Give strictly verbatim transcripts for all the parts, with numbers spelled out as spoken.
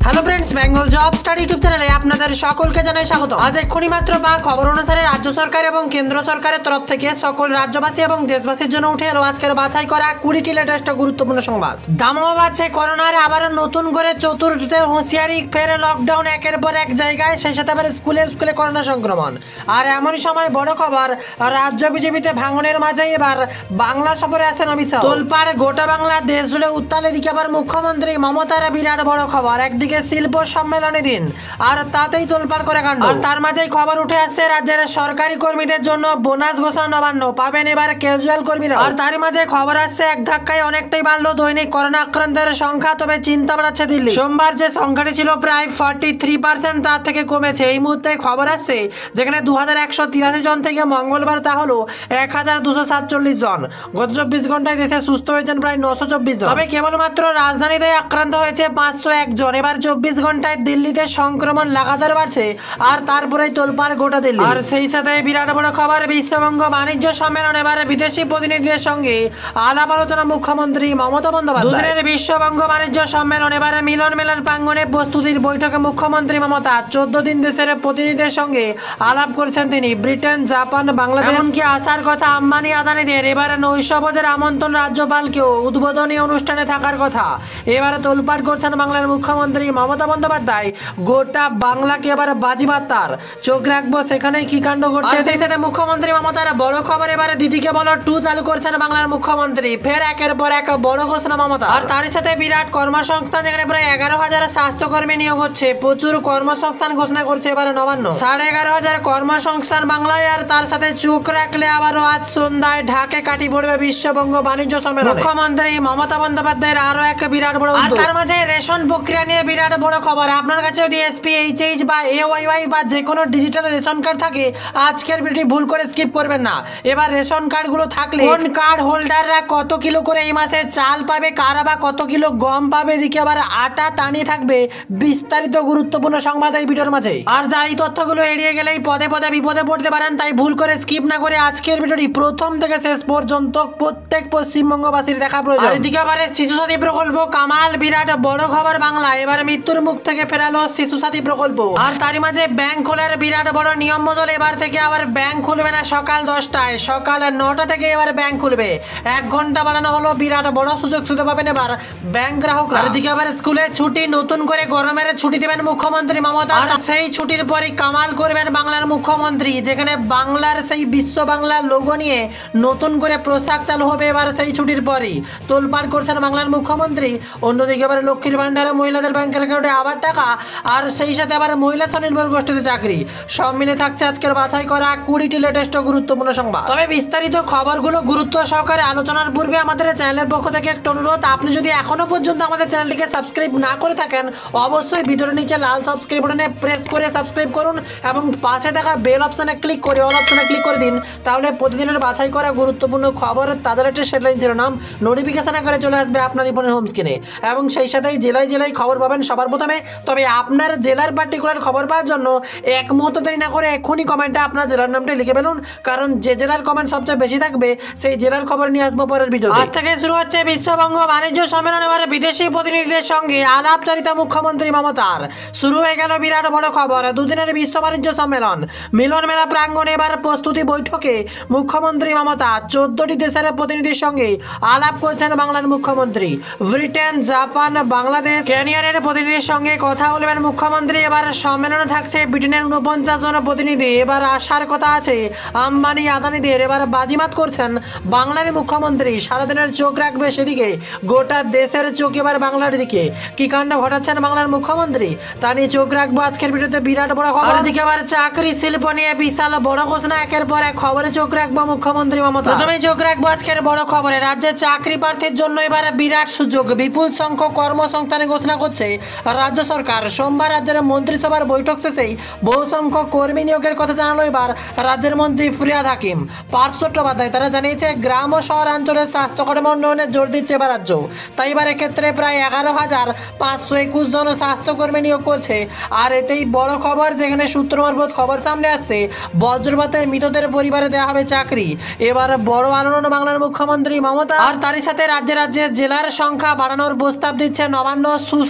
Hello friends, Bengal job study YouTube চ্যানেলে আপনাদের সকলকে জানাই স্বাগত। আজ এক্ষুনি মাত্র বা খবর অনুসারে রাজ্য সরকার এবং কেন্দ্র সরকারের তরফ থেকে সকল রাজ্যবাসী এবং দেশবাসীর জন্য উঠে এলো আজকের বাছাই করা কুড়িটি লেটেস্ট গুরুত্বপূর্ণ সংবাদ। দামও বাড়ছে করোনার, আবারও নতুন করে চতুর্থ হুঁশিয়ারি, ফের লকডাউন একের পর এক জায়গায়, সেই সাথে আবার স্কুলে স্কুলে করোনা সংক্রমণ। আর এমনই সময় বড় খবর, রাজ্য বিজেপিতে ভাঙনের মাঝে এবার বাংলা সফরে আসেন অমিত শাহ। তোলপাড় গোটা বাংলা, দেশ জুড়ে উত্তাল। এদিকে আবার মুখ্যমন্ত্রী মমতার বিরাট বড় খবর, একদিকে শিল্প সম্মেলনে দিন আর তাতেই তোলপাড় করে কাণ্ড। আর তার মাঝেই খবর উঠে আসছে রাজ্যের সরকারি কর্মীদের জন্য বোনাস ঘোষণা নবান্ন পাবেন এবার ক্যাজুয়াল কর্মীরা। আর তার মাঝে খবর আসছে এক ধাক্কায় অনেকটাই বাড়লো দৈনিক করোনা আক্রান্তের সংখ্যা, তবে চিন্তা বাড়াচ্ছে দিল্লি। সোমবার যে সংখ্যাটি ছিল প্রায় ফর্টি থ্রি পার্সেন্ট, তার থেকে কমেছে। এই মুহূর্তে খবর আসছে যেখানে দু হাজার একশো তিরাশি জন থেকে মঙ্গলবার তা হলো এক হাজার দুশো সাতচল্লিশ জন। গত চব্বিশ ঘন্টায় দেশে সুস্থ হয়েছেন প্রায় নশো চব্বিশ জন। তবে কেবলমাত্র রাজধানীতে আক্রান্ত হয়েছে পাঁচশো এক জন। এবার চব্বিশ ঘন্টায় দিল্লিতে সংক্রমণ লাগাতার বাড়ছে আর তারপরেই তোলপাড় গোটা দিল্লি। আর সেই সাথে বিরাট বড় খবর, বিশ্ববঙ্গ বাণিজ্য সম্মেলন, এবার বিদেশি প্রতিনিধিদের সঙ্গে আলাপ আলোচনা মুখ্যমন্ত্রী মমতা বন্দ্যোপাধ্যায়। দুদিনের বিশ্ববঙ্গ বাণিজ্য সম্মেলন, এবার মিলন মেলার প্রাঙ্গণে প্রস্তুতির বৈঠকে মুখ্যমন্ত্রী মমতা চোদ্দ দিন দেশের প্রতিনিধিদের সঙ্গে আলাপ করছেন তিনি। ব্রিটেন, জাপান, বাংলাদেশ, এমনকি আসার কথা আম্বানি আদানিদের। এবার নৈশভোজের আমন্ত্রণ, রাজ্যপালকেও উদ্বোধনী অনুষ্ঠানে থাকার কথা। এবার তোলপাড় করছেন বাংলার মুখ্যমন্ত্রী মমতা বন্দ্যোপাধ্যায়। গোটা বাংলাকে এবার বাজিমাত তার, চোখ রাখবো সেখানে কি কাণ্ড ঘটছে। সেই সাথে মুখ্যমন্ত্রী মমতার বড় খবর, এবারে দিদিকে বলো টু চালু করছেন বাংলার মুখ্যমন্ত্রী। ফের একের পর এক বড় ঘোষণা মমতা। আর তার সাথে বিরাট কর্মসংস্থান, যেখানে প্রায় এগারো হাজার স্বাস্থ্যকর্মী নিয়োগ হচ্ছে। প্রচুর কর্মসংস্থান ঘোষণা করছে এবারে নবান্ন। সাড়ে এগারো হাজার কর্মসংস্থান বাংলায়। আর তার সাথে চোখ রাখলে আবারও আজ সন্ধ্যায় ঢাকে কাটি পড়বে বিশ্ববঙ্গ বাণিজ্য সম্মেলন। মুখ্যমন্ত্রী মমতা বন্দ্যোপাধ্যায়ের আরো এক বিরাট বড়। আর তার মাঝে রেশন প্রক্রিয়া নিয়ে বিরাট বড় খবর। আপনার কাছে যদি এসপি, এইচএইচ বা এওয়াইওয়াই বা যে কোনো ডিজিটাল রেশন কার্ড থাকে, আজকের ভিডিওটি ভুল করে স্কিপ করবেন না। এবার রেশন কার্ডগুলো থাকলে কোন কার্ড হোল্ডাররা কত কিলো করে এই মাসে চাল পাবে, কারা বা কত কিলো গম পাবে, এদিকে আবার আটা টানিয়ে থাকবে। বিস্তারিত গুরুত্বপূর্ণ সংবাদ এই ভিডিওর মাঝে। আর যা এই তথ্যগুলো এড়িয়ে গেলেই পদে পদে বিপদে পড়তে পারেন, তাই ভুল করে স্কিপ না করে আজকের ভিডিওটি প্রথম থেকে শেষ পর্যন্ত প্রত্যেক পশ্চিমবঙ্গবাসীর দেখা প্রয়োজন। আর এদিকে আবার শিশু সাথী প্রকল্প কামাল, বিরাট বড় খবর বাংলা। এবার মৃত্যুর মুখ থেকে ফেরালো শিশু সাথী প্রকল্প। আর তারই মাঝে ব্যাংক খোলার বিরাট বড় নিয়ম বদল। এবার থেকে আবার ব্যাংক খুলবে না সকাল দশটায়, সকাল নটা থেকে এবার ব্যাংক খুলবে। এক ঘন্টা বাড়ানো হলো, বিরাট বড় সুযোগ সুবিধা পাবেন এবার ব্যাংক গ্রাহকরা। আর এদিকে আবার স্কুলে ছুটি, নতুন করে গরমের ছুটি দেবেন মুখ্যমন্ত্রী মমতা। আর সেই ছুটির পরই কামাল করবেন বাংলার মুখ্যমন্ত্রী, যেখানে বাংলার সেই বিশ্ব বাংলা লোগো নিয়ে নতুন করে পোশাক চালু হবে এবার সেই ছুটির পরই। তোলপাড় করছেন বাংলার মুখ্যমন্ত্রী। অন্যদিকে আবার লক্ষ্মীর ভান্ডারে মহিলাদের ব্যাংকের অ্যাকাউন্টে আবার টাকা, আর সেই সাথে আবার মহিলা স্বনির্ভর গোষ্ঠীতে চাকরি। সব মিলে থাকছে আজকের বাছাই করা কুড়িটি লেটেস্ট গুরুত্বপূর্ণ সংবাদ। তবে বিস্তারিত খবরগুলো গুরুত্ব সহকারে আলোচনার পূর্বে আমাদের চ্যানেলের পক্ষ থেকে একটা অনুরোধ, আপনি যদি এখনো পর্যন্ত আমাদের চ্যানেলটিকে সাবস্ক্রাইব না করে থাকেন, অবশ্যই ভিডিওর নিচে লাল সাবস্ক্রাইব বাটনে প্রেস করে সাবস্ক্রাইব করুন এবং পাশে থাকা বেল অপশনে ক্লিক করে অল অপশনে ক্লিক করে দিন। তাহলে প্রতিদিনের বাছাই করা গুরুত্বপূর্ণ খবরের তাদের একটা হেডলাইন শিরোনাম নোটিফিকেশন আকারে চলে আসবে আপনার ফোনের হোম স্ক্রিনে, এবং সেই সাথেই জেলায় জেলায় খবর পাবেন সবার প্রথমে। তবে আপনার জেলার পার্টিকুলার খবর পাওয়ার জন্য এক মুহূর্ত দেরি না করে এখনই কমেন্টে আপনার জেলার নামটা লিখে ফেলুন, কারণ যে জেলার কমেন্ট সবচেয়ে বেশি থাকবে সেই জেলার খবর নিয়ে আসবো পরের ভিডিওতে। আজ থেকে শুরু হচ্ছে বিশ্ববঙ্গ বাণিজ্য সম্মেলন। এবার বিদেশি প্রতিনিধিদের সঙ্গে আলাপচারিতা মুখ্যমন্ত্রী মমতার। শুরু হয়ে গেল বিরাট বড় খবর, দুদিনের বিশ্ব বাণিজ্য সম্মেলন মিলন মেলা প্রাঙ্গণে এবার প্রস্তুতি বৈঠকে মুখ্যমন্ত্রী মমতা চোদ্দটি দেশের প্রতিনিধির সঙ্গে আলাপ করছেন বাংলার মুখ্যমন্ত্রী। ব্রিটেন, জাপান, বাংলাদেশ, কেনিয়ার প্রতিনিধির সঙ্গে কথা বলবেন মুখ্যমন্ত্রী। এবার সম্মেলনে থাকছে ব্রিটেনের উনপঞ্চাশ জন প্রতিনিধি। এবার আসার কথা আছে আম্বানি আদানিদের। এবার বাজিমাত করছেন বাংলার মুখ্যমন্ত্রী। সারাদিনের চোখ রাখবে সেদিকে, গোটা দেশের চোখ এবার বাংলার দিকে। কি কাণ্ড ঘটাচ্ছেন বাংলার মুখ্যমন্ত্রী তা নিয়ে চোখ রাখবো আজকের ভিডিওতে। বিরাট বড় খবর। এদিকে আবার চাকরি শিল্প নিয়ে বিশাল বড় ঘোষণা, একের পর এক খবরে চোখ রাখবো মুখ্যমন্ত্রী মমতা। প্রথমে চোখ রাখবো আজকের বড় খবরে। রাজ্যে চাকরি প্রার্থীর জন্য এবার বিরাট সুযোগ, বিপুল সংখ্যক কর্মসংস্থানের ঘোষণা করছে রাজ্য সরকার। সোমবার রাজ্যের মন্ত্রিসভার বৈঠক শেষেই বহু সংখ্যক কর্মী নিয়োগের কথা জানালো এবার রাজ্যের মন্ত্রী ফিরহাদ হাকিম, পার্থ চট্টোপাধ্যায়। তারা জানিয়েছে গ্রাম ও শহরাঞ্চলের স্বাস্থ্যকর্ম উন্নয়নে জোর দিচ্ছে এবার রাজ্য। তাই এবার এক্ষেত্রে প্রায় এগারো হাজার পাঁচশো একুশ জন স্বাস্থ্যকর্মী নিয়োগ করছে। আর এতেই বড় খবর, যেখানে সূত্র মারফত খবর সামনে আসছে বজ্রপাতে মৃতদের পরিবারে দেওয়া হবে চাকরি। এবার বড় আলোড়ন বাংলার মুখ্যমন্ত্রী মমতা। আর তারই সাথে রাজ্যে রাজ্যে জেলার সংখ্যা বাড়ানোর প্রস্তাব দিচ্ছে নবান্ন। সুশাসনের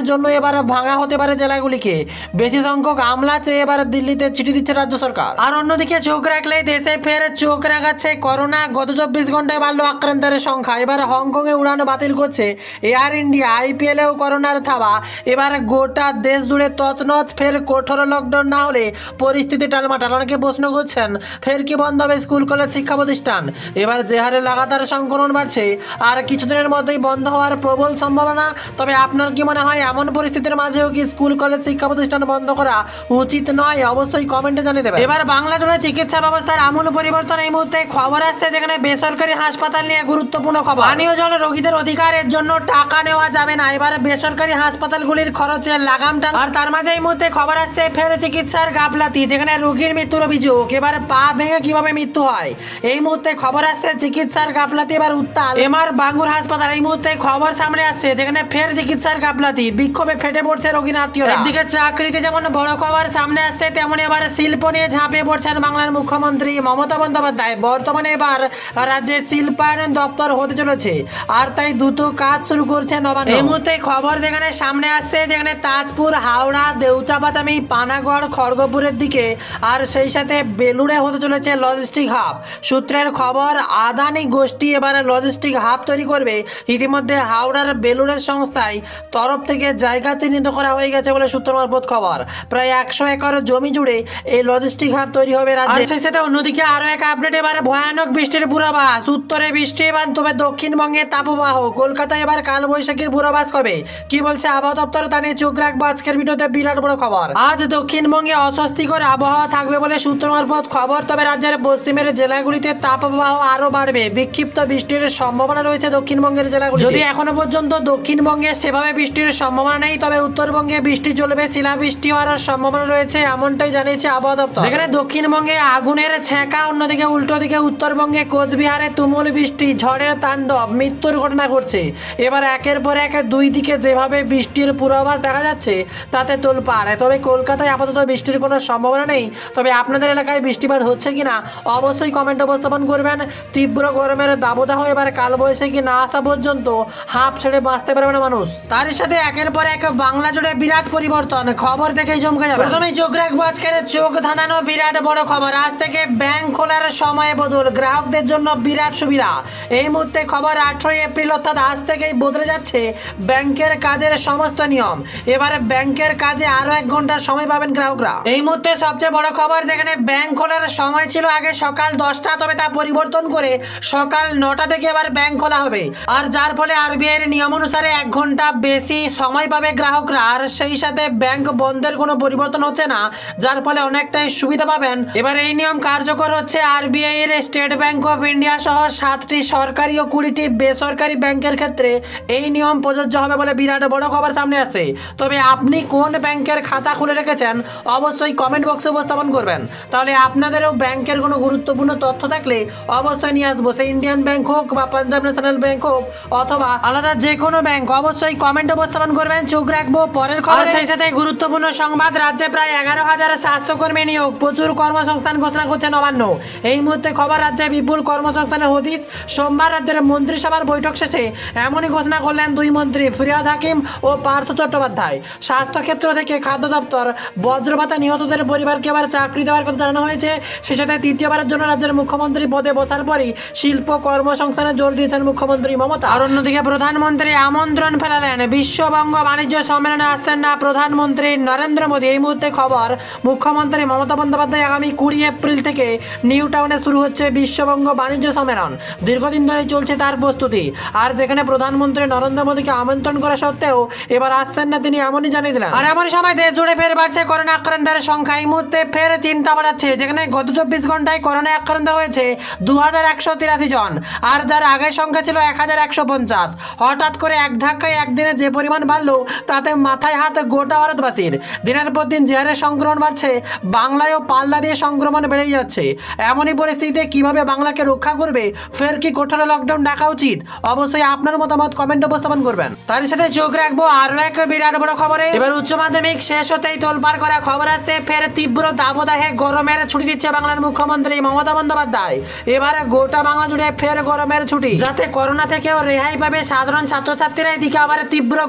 জন্য এবার ভাঙা হতে পারে জেলাগুলিকে। বেশি সংখ্যক আমলা চেয়ে এবার দিল্লিতে চিঠি দিচ্ছে রাজ্য সরকার। আর অন্যদিকে চোখ রাখলে দেশে ফের চোখ রাখাচ্ছে করোনা। গত চব্বিশ ঘন্টায় বাড়লো আক্রান্তের সংখ্যা। এবার হংকং এ উড়ান বাতিল করছে এয়ার ইন্ডিয়া। আইপিএলেও করোনার থাবা। এবার গোটা দেশ জুড়ে তছনছ। ফের কঠোর লকডাউন না হলে পরিস্থিতি টালমাটাল। অনেকে প্রশ্ন করছেন ফের কি বন্ধ হবে স্কুল কলেজ শিক্ষা প্রতিষ্ঠান। এবার যে হারে লাগাতার সংক্রমণ বাড়ছে আর কিছুদিনের মধ্যেই বন্ধ হওয়ার প্রবল সম্ভাবনা। তবে আপনার কি মনে হয় এমন পরিস্থিতির মাঝেও কি স্কুল কলেজ শিক্ষা প্রতিষ্ঠান বন্ধ করা উচিত নয়? অবশ্যই কমেন্টে জানিয়ে দেবেন। এবার বাংলা জুড়ে চিকিৎসা ব্যবস্থার আমূল পরিবর্তন। এই মুহূর্তে খবর আসছে যেখানে বেসরকারি হাসপাতাল নিয়ে গুরুত্বপূর্ণ খবর। পানীয় জল রোগীদের অধিকারের জন্য টাকা নেওয়া যাবে না। এবার বেসরকারি হাসপাতালগুলির খরচে লাগাম টান। আর তার মাঝে এই মুহূর্তে খবর আসছে ফের চিকিৎসার গাফলাতি, যেখানে রোগীর মৃত্যুর অভিযোগ। এবার পা ভেঙে কিভাবে মৃত্যু হয় এই মুহূর্তে খবর আসছে। চিকিৎসার গাফলাতি এবার উত্তাল এমআর বাঙ্গুর হাসপাতাল। এই মুহূর্তে খবর সামনে আসছে যেখানে ফের চিকিৎসার গাফলাতি। বিক্ষোভে ফেটে পড়ছে রোগীর আত্মীয়রা। একদিকে চাকরিতে যেমন বড় খবর সামনে আসছে, তেমন এবার শিল্প নিয়ে ঝাঁপিয়ে পড়ছেন বাংলার মুখ্যমন্ত্রী মমতা বন্দ্যোপাধ্যায়। বর্তমানে এবার রাজ্যে শিল্পায়ন দপ্তর হতে চলেছে আর তাই দ্রুত কাজ শুরু করছে নবান্ন। এই মুহূর্তে খবর যেখানে সামনে আসছে যেখানে তাজপুর, হাওড়া, দেউচাপাচামি, পানাগড়, খড়গপুরের দিকে আর সেই সাথে বেলুড়ে হতে চলেছে লজিস্টিক হাব। সূত্রের খবর আদানি গোষ্ঠী এবার লজিস্টিক হাব তৈরি করবে। ইতিমধ্যে হাওড়ার বেলুড়ের সংস্থায় তরফ থেকে জায়গা চিহ্নিত করা হয়ে গেছে বলে সূত্র মারফত খবর। প্রায় একশো একর জমি জুড়ে এই লজিস্টিক হাব তৈরি হবে রাজ্যে। সেই সাথে অন্যদিকে আরো এক আপডেট, এবার ভয়ানক বৃষ্টির পূর্বাভাস। উত্তরে বৃষ্টি এবার তবে দক্ষিণবঙ্গে তাপপ্রবাহ। কলকাতায় এবার কালবৈশাখীর পূর্বাভাস কবে কি বলছে আবহাওয়া দপ্তর, তা নিয়ে চোখ রাখবো আজকের ভিডিওতে। বিরাট বড় খবর, আজ দক্ষিণবঙ্গে অস্বস্তিকর আবহাওয়া থাকবে বলে সূত্র মারফত খবর। তবে রাজ্যের পশ্চিমের জেলাগুলিতে তাপপ্রবাহ আরো বাড়বে। বিক্ষিপ্ত বৃষ্টির সম্ভাবনা রয়েছে দক্ষিণবঙ্গের জেলাগুলিতে। যদি এখনো পর্যন্ত দক্ষিণবঙ্গে সেভাবে বৃষ্টির সম্ভাবনা নেই, তবে উত্তরবঙ্গে বৃষ্টি চলবে। শিলাবৃষ্টি হওয়ার সম্ভাবনা রয়েছে এমনটাই জানিয়েছে আবহাওয়া দপ্তর। যেখানে দক্ষিণবঙ্গে আগুনের ছেঁকা, অন্যদিকে উল্টো দিকে উত্তরবঙ্গে কোচবিহারে তুমুল বৃষ্টি, ঝড়ের তাণ্ডব, মৃত্যুর ঘটনা ঘটছে। এবার একের পর এক দুই দিকে যেভাবে বৃষ্টির পূর্বাভাস দেখা যাচ্ছে তাতে তোলপাড়। তবে কলকাতায় আপাতত বৃষ্টির কোনো সম্ভাবনা নেই। তবে আপনাদের এলাকায় বৃষ্টিপাত হচ্ছে কিনা অবশ্যই কমেন্ট উপস্থাপন করবেন। তীব্র গরমের দাবদাহ এবার কালবৈশাখী না আসা পর্যন্ত হাঁপ ছেড়ে বাঁচতে পারবে না মানুষ। তার সাথে একের পর এক বাংলা জুড়ে বিরাট পরিবর্তন। খবর দেখেই চমকে যাবে। প্রথমেই চোখ রাখবো আজকের চোখ ধাঁধানো বিরাট বড় খবর। আজ থেকে ব্যাংক খোলার সময় বদল, গ্রাহকদের জন্য বিরাট সুবিধা। এই মুহূর্তে খবর আঠারোই এপ্রিল অর্থাৎ আজ থেকেই বদলে যাচ্ছে ব্যাংকের কাজের সমস্ত নিয়ম। এবার ব্যাংকের কাজে আরো এক ঘন্টা সময় পাবেন গ্রাহকরা। এই মুহূর্তে সবচেয়ে বড় খবর, যেখানে ব্যাংক খোলার সময় ছিল আগে সকাল দশটা, তবে তা পরিবর্তন করে সকাল নটা থেকে এবার ব্যাংক খোলা হবে। আর যার ফলে আরবিআই এর নিয়ম অনুসারে এক ঘন্টা বেশি সময় পাবে গ্রাহকরা। আর সেই সাথে ব্যাংক বন্ধের কোনো পরিবর্তন হচ্ছে না, যার ফলে অনেকটাই সুবিধা পাবেন। এবার এই নিয়ম কার্যকর হচ্ছে আরবিআই এর স্টেট ব্যাংক অফ ইন্ডিয়া সহ সাতটি সরকারি ও কুড়িটি বেসরকারি ব্যাংকের ক্ষেত্রে এই নিয়ম প্রযোজ্য হবে বলে বিরাট বড় খবর সামনে আসে। তবে আপনি কোন ব্যাংকের খাতা খুলে রেখেছেন অবশ্যই কমেন্ট বক্সে উপস্থাপন করবেন। তাহলে আপনাদেরও ব্যাংকের কোনো গুরুত্বপূর্ণ তথ্য থাকলে অবশ্যই নিয়ে আসবো। সে ইন্ডিয়ান ব্যাংক হোক বা পাঞ্জাব ন্যাশনাল ব্যাংক হোক অথবা আলাদা যে কোনো ব্যাংক, অবশ্যই কমেন্ট উপস্থাপন করবেন। চোখ রাখবো পরের খবর। সেই সাথে গুরুত্বপূর্ণ সংবাদ, রাজ্যে প্রায় এগারো হাজার স্বাস্থ্যকর্মী নিয়োগ, প্রচুর কর্মসংস্থান ঘোষণা করছে নবান্ন। এই মুহূর্তে খবর, রাজ্যে বিপুল কর্মসংস্থানের হদিশ। সোমবার রাজ্যের মন্ত্রিসভার বৈঠক শেষে এমনই ঘোষণা করলেন দুই মন্ত্রী ফিরহাদ হাকিম ও পার্থ চট্টোপাধ্যায়। স্বাস্থ্যক্ষেত্র থেকে খাদ্য দপ্তর, বজ্রপাতে নিহতদের পরিবারকে এবার চাকরি দেওয়ার কথা জানানো হয়েছে। সে সাথে তৃতীয়বারের জন্য রাজ্যের মুখ্যমন্ত্রী পদে বসার পরই শিল্প কর্মসংস্থানে জোর দিয়েছেন মুখ্যমন্ত্রী মমতা। আর অন্যদিকে প্রধানমন্ত্রী আমন্ত্রণ ফেলালেন, বিশ্ববঙ্গ বাণিজ্য সম্মেলনে আসছেন না প্রধানমন্ত্রী নরেন্দ্র মোদী। এই মুহূর্তে খবর, মুখ্যমন্ত্রী মমতা বন্দ্যোপাধ্যায় আগামী কুড়ি এপ্রিল থেকে নিউ টাউনে শুরু হচ্ছে বিশ্ববঙ্গ বাণিজ্য সম্মেলন। দীর্ঘদিন ধরে চলছে তার প্রস্তুতি। আর যেখানে প্রধানমন্ত্রী নরেন্দ্র মোদীকে আমন্ত্রণ করা সত্ত্বেও এবার আসছেন না তিনি, এমনই জানিয়ে দিলেন। আর এমন সময় দেশ জুড়ে ফের বাড়ছে করোনা আক্রান্তের সংখ্যা। এই মুহূর্তে ফের চিন্তা বাড়াচ্ছে, যেখানে গত চব্বিশ ঘন্টায় করোনা আক্রান্ত হয়েছে দু হাজার একশো তিরাশি জন। আর যার আগের সংখ্যা ছিল এক হাজার একশো পঞ্চাশ। হঠাৎ করে এক ধাক্কায় একদিনে যে পরিমাণ বাড়লো তাতে মাথায় হাত গোটা ভারতবাসীর। দিনের পর দিন যে হারে সংক্রমণ বাড়ছে, বাংলায়ও পাল্লা দিয়ে সংক্রমণ বেড়েই যাচ্ছে। এমনই পরিস্থিতিতে কিভাবে বাংলাকে রক্ষা করবে, ফের কি কঠোর লকডাউন ডাকা উচিত, অবশ্যই আপনার মতামত কমেন্ট উপস্থাপন করবেন। তার সাথে চোখ রাখবো আরো এক বিরাট বড় খবরে। এবার উচ্চ মাধ্যমিক শেষ হতেই তোলপাড় করা খবর আছে, ফের তীব্র দাবদাহে গরমের ছুটি দিচ্ছে বাংলার মুখ্যমন্ত্রী মমতা বন্দ্যোপাধ্যায়। এবার গোটা বাংলা জুড়ে ফের গরমের ছুটি, যাতে করোনা থেকেও রেহাই পাবে সাধারণ ছাত্রছাত্রীরা। এদিকে আবার তীব্র গরমের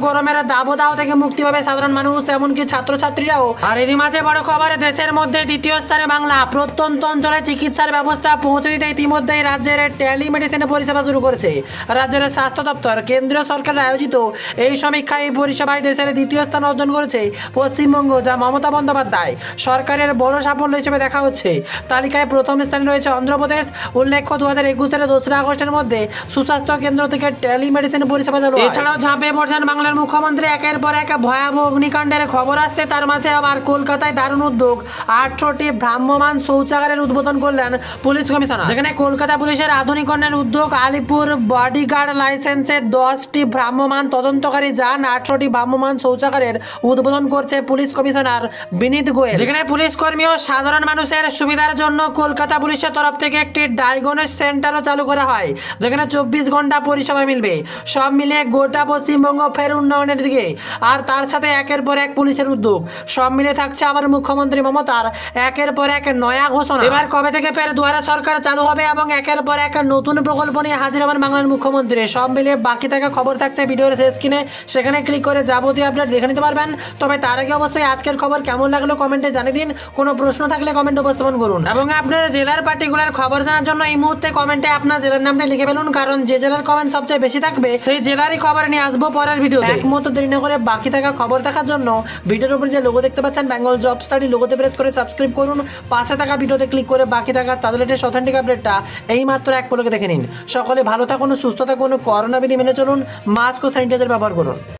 দাবদাহ থেকে মুক্তি পাবে সাধারণ মানুষ, এমনকি ছাত্রছাত্রীরাও। আর এরই মাঝে বড় খবর, দেশের মধ্যে দ্বিতীয় স্থানে বাংলা। প্রত্যন্ত অঞ্চলে চিকিৎসার ব্যবস্থা পৌঁছে দিতে ইতিমধ্যেই রাজ্যের টেলিমেডিসিন পরিষেবা শুরু করেছে রাজ্যের স্বাস্থ্য দপ্তর। কেন্দ্রীয় সরকারের আয়োজিত এই সমীক্ষায় এই পরিষেবায় দেশের দ্বিতীয় স্থান অর্জন করেছে পশ্চিমবঙ্গ, যা মমতা বন্দ্যোপাধ্যায় সরকারের বড় সাফল্য হিসেবে দেখা হচ্ছে। তালিকায় প্রথম স্থানে রয়েছে অন্ধ্রপ্রদেশ। উল্লেখ্য, দু হাজার একুশের দোসরা আগস্টের মধ্যে সুস্বাস্থ্য কেন্দ্র থেকে টেলিমেডিসিন পরিষেবা চালু হয়। এছাড়াও ঝাঁপিয়ে পড়ছেন বাংলার মুখ্যমন্ত্রী। একের পর এক ভয়াবহ অগ্নিকাণ্ডের খবর আসছে, তার মাঝে আবার কলকাতায় দারুণ উদ্যোগ। আঠারোটি ভ্রাম্যমাণ শৌচাগারের উদ্বোধন করলেন পুলিশ কমিশনার, যেখানে কলকাতা পুলিশের আধুনিকরণের উদ্যোগ। আলিপুর বডিগার্ড লাইসেন্সে দশটি ভ্রাম্যমাণ তদন্তকারী যান, আঠারোটি ভ্রাম্যমাণ শৌচাগারের উদ্বোধন করছে পুলিশ কমিশনার বিনীত গোয়েল। যেখানে পুলিশ কর্মী ও সাধারণ মানুষের সুবিধার জন্য কলকাতা পুলিশের তরফ থেকে একটি ডায়াগনস্টিক সেন্টারও চালু করা হয়, যেখানে চব্বিশ ঘন্টা পরিষেবা মিলবে। সব মিলিয়ে গোটা পশ্চিমবঙ্গ ফের উন্নয়নের দিকে। আর তার সাথে একের পর এক পুলিশের উদ্যোগ, সব মিলে থাকছে আবার মুখ্যমন্ত্রী মমতার একের পর এক নয়া ঘোষণা। এবার কবে থেকে ফের দুয়ারে সরকার চালু হবে এবং একের পর এক নতুন প্রকল্প নিয়ে হাজির হবেন বাংলার মুখ্যমন্ত্রী। সব মিলিয়ে বাকি থাকা খবর থাকছে ভিডিওর শেষ স্ক্রিনে, সেখানে ক্লিক করে যাবতীয় আপডেট দেখে নিতে পারবেন। তবে তার আগে অবশ্যই আজকের খবর কেমন লাগলো কমেন্টে জানিয়ে দিন। কোনো প্রশ্ন থাকলে কমেন্টে উপস্থাপন করুন এবং আপনার জেলার পার্টিকুলার খবর জানার জন্য এই মুহূর্তে কমেন্টে আপনার জেলার নামটা লিখে ফেলুন, কারণ যে জেলার কমেন্ট সবচেয়ে বেশি থাকবে সেই জেলারই খবর নিয়ে আসবো পরের ভিডিওতে। এক মুহূর্ত দেরি না করে বাকি থাকা খবর দেখার জন্য ভিডিওর উপর যে লোগো দেখতে পাচ্ছেন বেঙ্গল জব স্টাডি, লোগোতে প্রেস করে সাবস্ক্রাইব করুন। পাশে থাকা ভিডিওতে ক্লিক করে বাকি থাকা তাদের লেটেস্ট অথেন্টিক আপডেটটা এই মাত্র এক পলকে দেখে নিন। সকলে ভালো থাকুন, সুস্থ থাকুন, করোনা বিধি মেনে চলুন, মাস্ক ও স্যানিটাইজার ব্যবহার করুন।